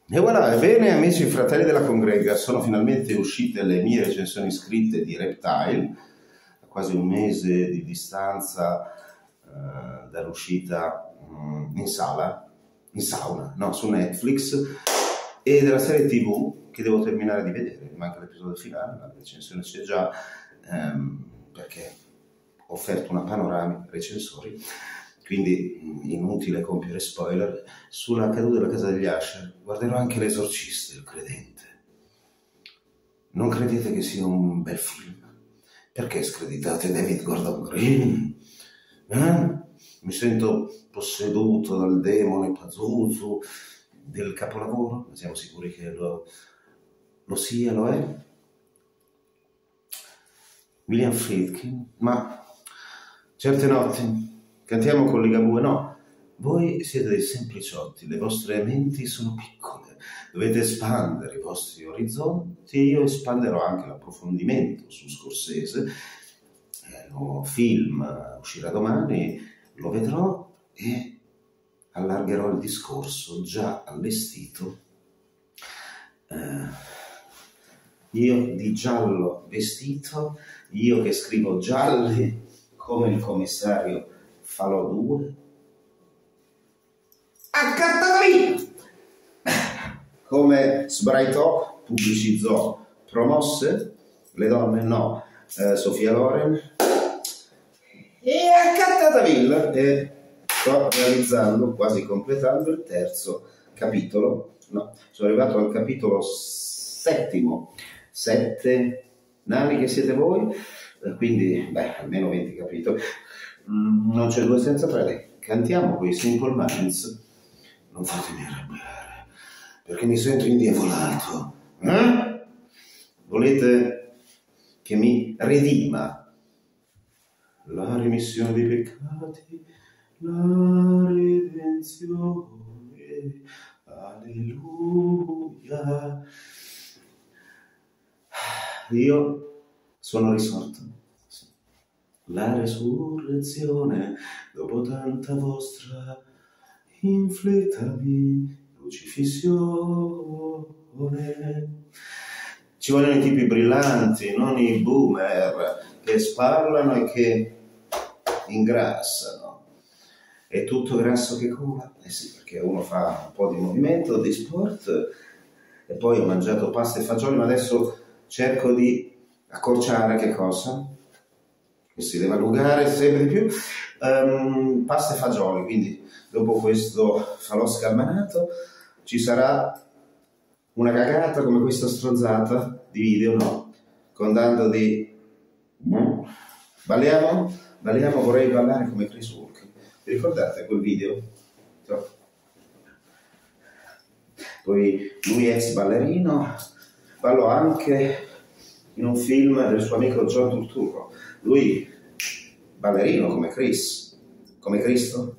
E voilà, ebbene amici e fratelli della congrega, sono finalmente uscite le mie recensioni scritte di Reptile, a quasi un mese di distanza dall'uscita in sauna, no, su Netflix, e della serie TV che devo terminare di vedere, manca l'episodio finale, la recensione c'è già, perché ho offerto una panoramica recensori, quindi inutile compiere spoiler. Sulla caduta della casa degli Usher guarderò anche L'Esorcista, il credente. Non credete che sia un bel film? Perché screditate David Gordon Green? Mi sento posseduto dal demone Pazuzu del capolavoro, ma siamo sicuri che lo sia, lo è? William Friedkin, ma certe notti cantiamo con Ligabue, no, voi siete dei sempliciotti, le vostre menti sono piccole, dovete espandere i vostri orizzonti, io espanderò anche l'approfondimento su Scorsese, il nuovo film uscirà domani, lo vedrò e allargherò il discorso già allestito. Io di giallo vestito, io che scrivo gialli come il commissario Falò 2, accattami! Come sbraitò, pubblicizzò, promosse, le donne no, Sofia Loren, e accattatavill, e sto realizzando, quasi completando il terzo capitolo, no, sono arrivato al capitolo settimo, 7 nani che siete voi, quindi, almeno 20 capitoli. Non c'è due senza tre. Cantiamo quei Simple Minds. Non fatemi arrabbiare, perché mi sento indiavolato. Volete che mi redima? La remissione dei peccati, la redenzione, alleluia. Io sono risorto. La resurrezione, dopo tanta vostra inflittami crucifissione. Ci vogliono i tipi brillanti, non i boomer che sparlano e che ingrassano. È tutto grasso che cola? Eh sì, perché uno fa un po' di movimento, di sport, e poi ho mangiato pasta e fagioli, ma adesso cerco di accorciare che cosa? Che si deve allungare sempre di più, pasta e fagioli, quindi dopo questo falò scalmanato ci sarà una cagata come questa stronzata di video, no? Con tanto di balliamo, vorrei ballare come Chris Walker. Vi ricordate quel video? Poi lui ex ballerino, ballò anche in un film del suo amico John Turturro. Lui ballerino come Chris, come Cristo.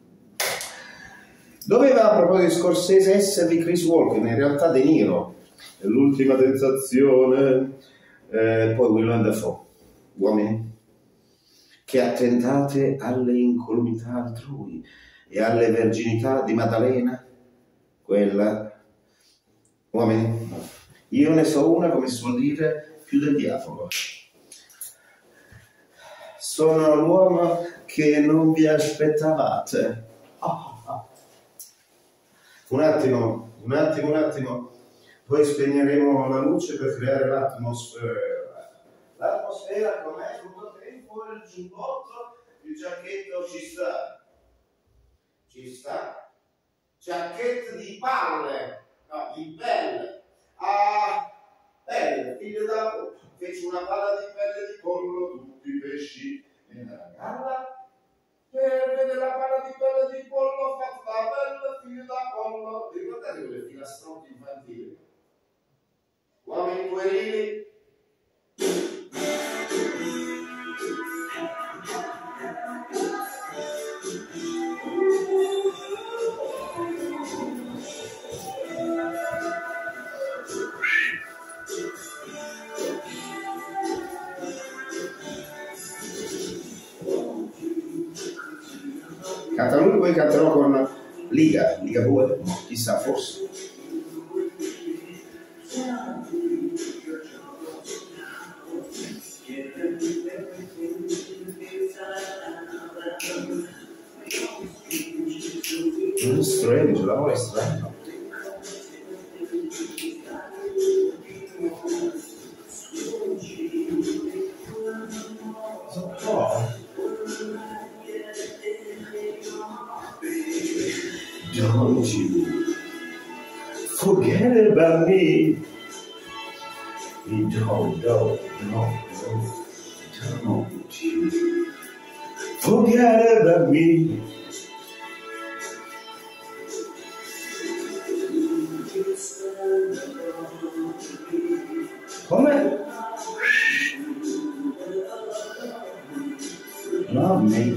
Doveva, a proposito di Scorsese, esservi Chris Walker, in realtà De Niro, L'ultima tentazione, poi Willem Dafoe, uomini che attentate alle incolumità altrui e alle verginità di Maddalena, quella, uomini, io ne so una, come si suol dire, più del diavolo. Sono l'uomo che non vi aspettavate. Un attimo. Poi spegneremo la luce per creare l'atmosfera. L'atmosfera com'è? Tutto tempo, il giubbotto, il giacchetto ci sta. Giacchetto di palle, no, di pelle. Pelle, figlio da... Feci una palla di pelle di pollo, tutti i pesci nella galla. Per vedere la palla di pelle di pollo, fatta da bella figlio da pollo. Vi ricordate quelle filastrocche infantili? Uomini puerili. Canta lui, poi canterò con Ligabue, chissà, forse. questo, no? Don't you forget about me. Don't you forget about me. Come? Love me.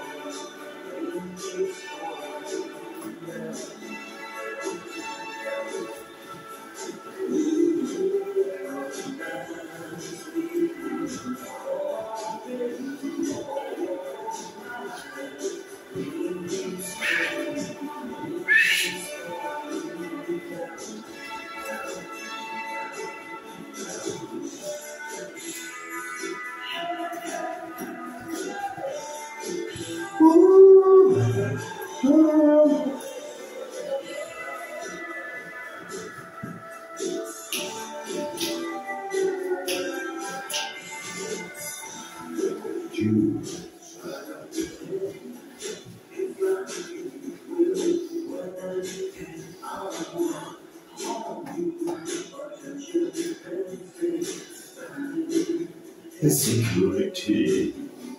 Insecurity.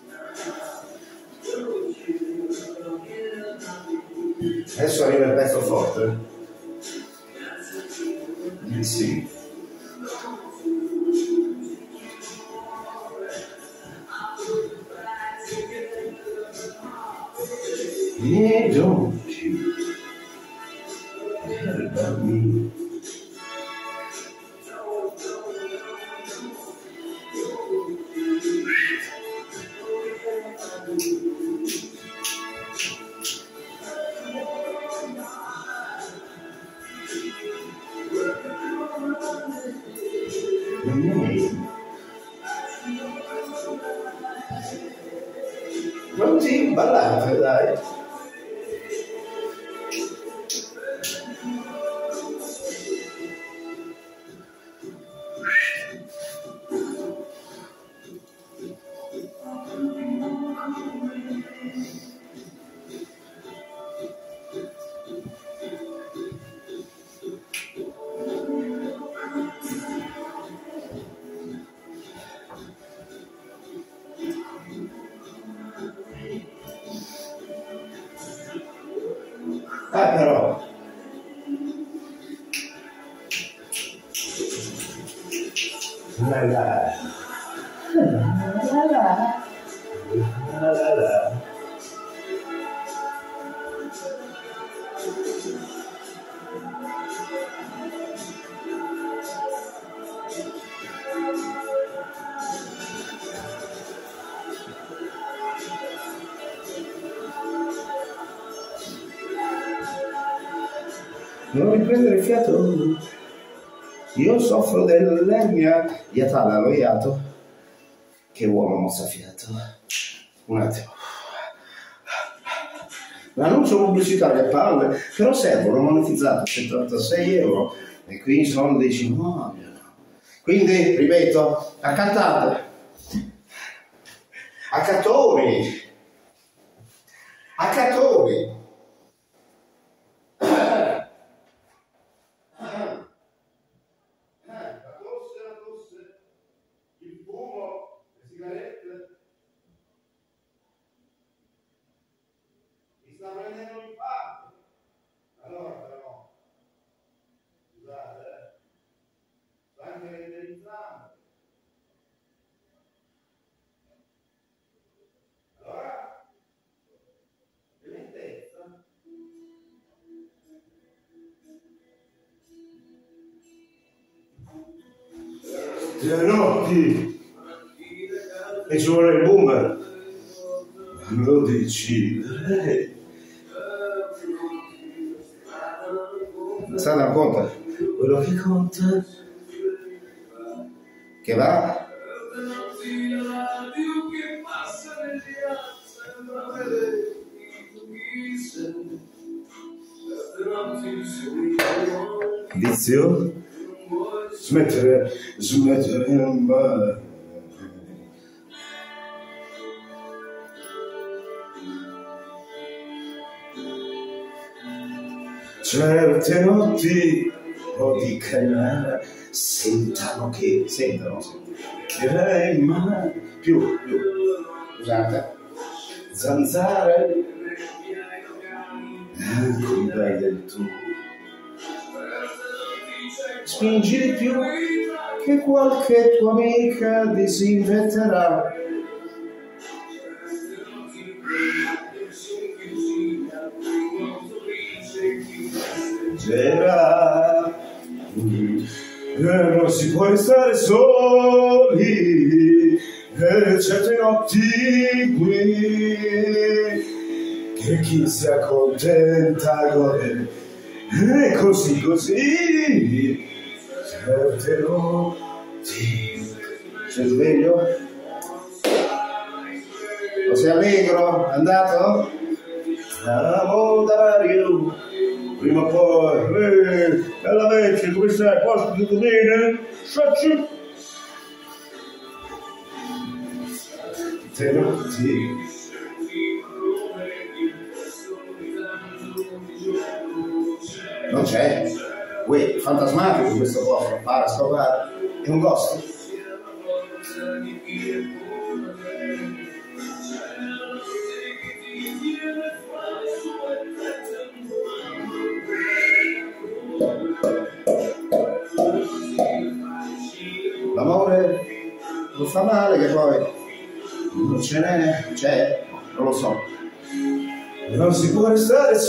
Adesso arriva il pezzo forte. Sì. Yeah, don't you forget about me. Pronti? Ballate, dai. Però la la la la la la. Non riprendere il fiato, io soffro dell'ernia iatale alloiato. Che uomo mozzafiato. Un attimo. L'annuncio pubblicitario a palle, però servono monetizzato 76 euro e qui sono dei cimoli. Quindi, ripeto, accattate. Accatori. Accatori. Sta prendendo in parte. Allora però, scusate, sta anche renderizzando. Allora, lentezza. Gianotti, e ci vuole il boomer. Lo decidere. State a conto? Quello che conta, che va? Vizio? Smettere mai. Certe notti di canale sentano che mai più scusate zanzare con dai del tu spingi di più che qualche tua amica disinventerà. Non si può restare soli certe notti qui che chi si accontenta gode così certe notti. Sei sveglio? O sei allegro? Andato? Dario prima o poi, bella vecchia, come stai? Posto tutto bene? Sacci? Te notti. Non c'è? Uè, fantasmatico questo posto, para scopare. È un ghost. L'amore non fa male, che poi non ce n'è, c'è, non lo so. Non si può restare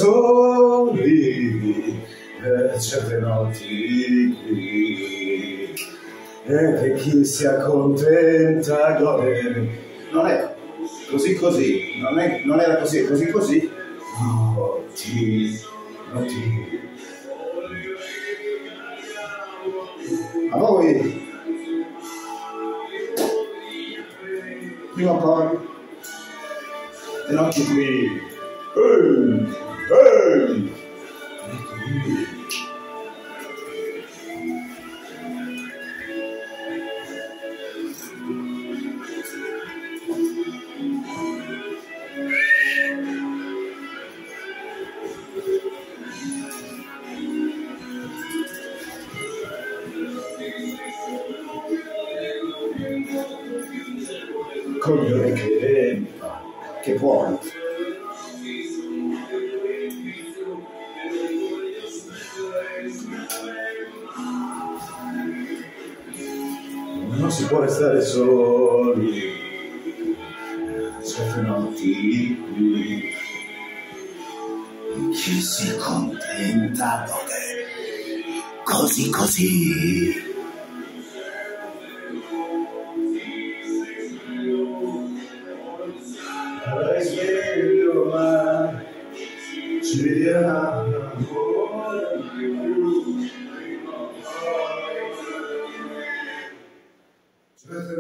soli certe notti qui che chi si accontenta gode. Non è così, non era così, è così. Notti. A voi prima o poi le notti qui coglione che puoi. Non si può restare soli certe notti qui. Chi si contenta così. Sveglio, ma ci vediamo ancora più. Certe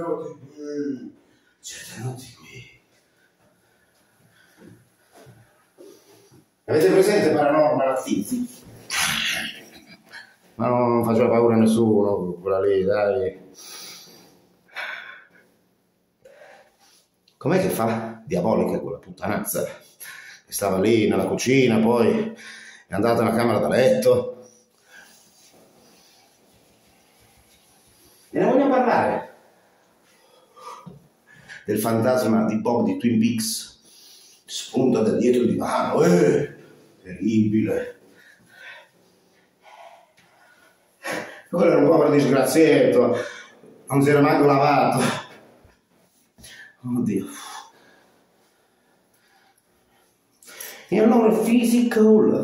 notti qui. Avete presente Paranormal Activity? Ma non faceva paura a nessuno, quella lì, dai. Com'è che fa? Diabolica quella puttanazza. Che stava lì nella cucina, poi è andata nella camera da letto. E ne voglio parlare. Del fantasma di Bob di Twin Peaks. Spunta da dietro il divano. Terribile. Quello era un povero disgraziato. Non si era manco lavato. Oddio. E allora physical.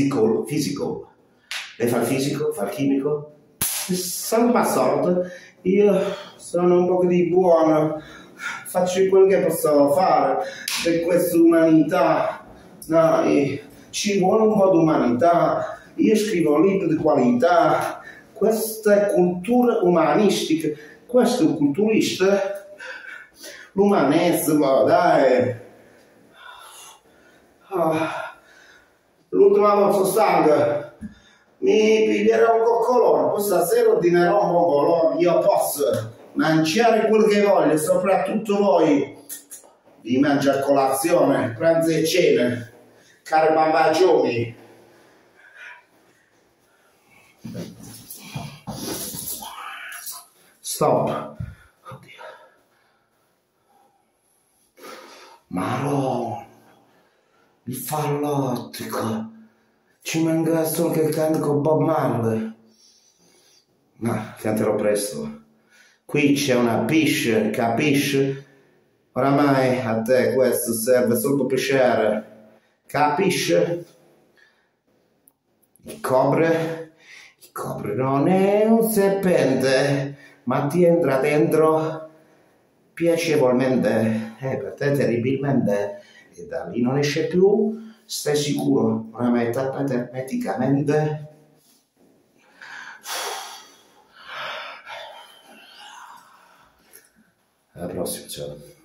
Lei fa il fisico, fa il chimico. San Passort, io sono un po' di buono, faccio quel che posso fare per questa umanità. Dai, ci vuole un po' di umanità. Io scrivo libri di qualità. Questa è cultura umanistica. Questo è un culturista. L'umanesimo, dai. L'ultima volta sangue. mi piglierò un coccolone, poi stasera ordinerò un bombolone, io posso mangiare quello che voglio, soprattutto voi vi mangiare colazione, pranzo e cena, cari bambaggioni. Stop. Oddio. Marò, il fallottico. Ci manca solo che canto con Bob Marley. Ma canterò presto. Qui c'è una pisce, capisci? Oramai a te questo serve solo per piacere. Capisci? Il cobre non è un serpente, ma ti entra dentro piacevolmente, per te terribilmente, e da lì non esce più, stai sicuro, oramai tappate ermeticamente. Alla prossima, ciao.